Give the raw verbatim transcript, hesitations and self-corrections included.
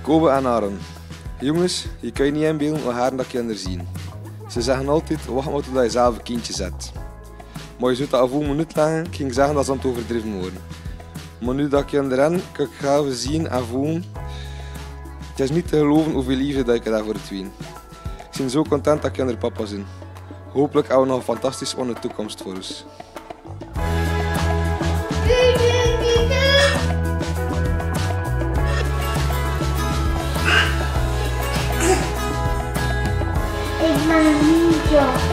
Kobe en Aaron. Jongens, je kan je niet inbeelden hoe haar dat kinderen zien. Ze zeggen altijd, wacht maar totdat je zelf een kindje zet. Maar je zou dat af een minuut leggen, ik ging zeggen dat ze aan het overdreven worden. Maar nu dat ik kinderen heb, kan ik gaan zien en voelen. Het is niet te geloven hoeveel liefde dat ik heb voor het twee. Ik ben zo content dat kinderen papa zijn. Hopelijk hebben we nog een fantastische andere toekomst voor ons. Ik ben een ninja.